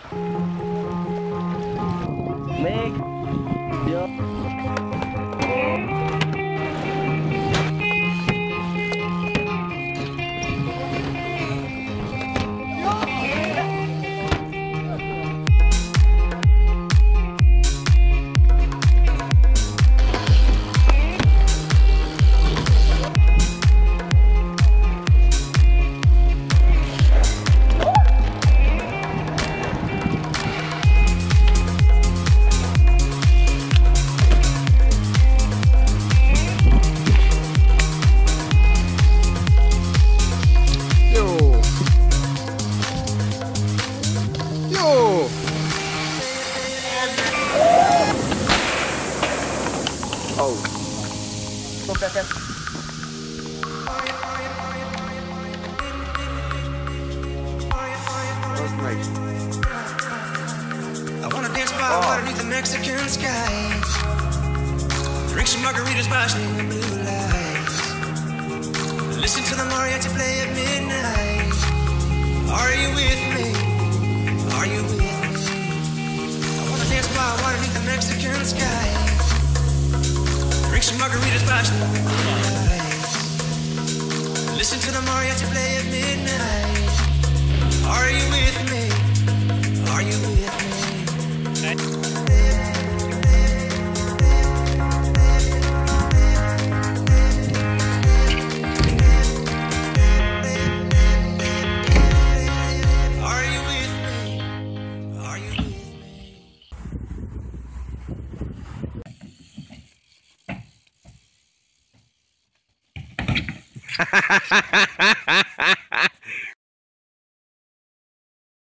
Még. Jó. Oh. Look at him. That's nice. I wanna dance by water beneath the Mexican skies. Drink some margaritas by swinging blue lights. Listen to the mariachi play at midnight. Are you with me? Are you with me? I wanna dance by water beneath the Mexican skies. Drink some margaritas by swinging blue lights. Listen to the mariachi play at midnight. Are you with me? Are you with me? Are you with me? Are you with me?